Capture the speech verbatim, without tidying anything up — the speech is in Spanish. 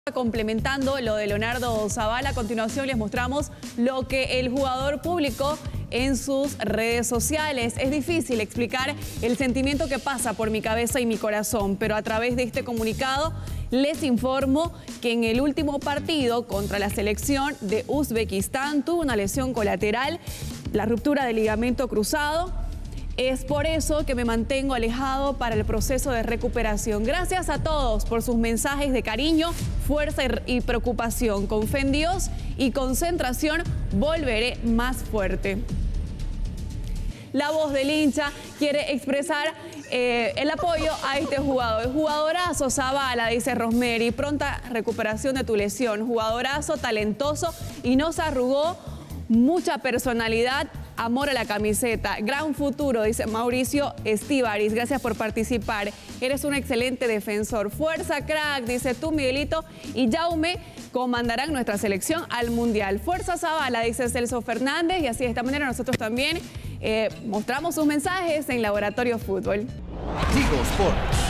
Complementando lo de Leonardo Zabala, a continuación les mostramos lo que el jugador publicó en sus redes sociales. Es difícil explicar el sentimiento que pasa por mi cabeza y mi corazón, pero a través de este comunicado les informo que en el último partido contra la selección de Uzbekistán tuvo una lesión colateral, la ruptura del ligamento cruzado. Es por eso que me mantengo alejado para el proceso de recuperación. Gracias a todos por sus mensajes de cariño, fuerza y preocupación. Con fe en Dios y concentración volveré más fuerte. La voz del hincha quiere expresar eh, el apoyo a este jugador. Jugadorazo Zabala, dice Rosemary, pronta recuperación de tu lesión. Jugadorazo, talentoso y no se arrugó, mucha personalidad. Amor a la camiseta, gran futuro, dice Mauricio Estíbaris. Gracias por participar. Eres un excelente defensor. Fuerza, crack, dice tú, Miguelito y Jaume, comandarán nuestra selección al Mundial. Fuerza Zabala, dice Celso Fernández. Y así de esta manera nosotros también eh, mostramos sus mensajes en Laboratorio Fútbol. Tigo Sports.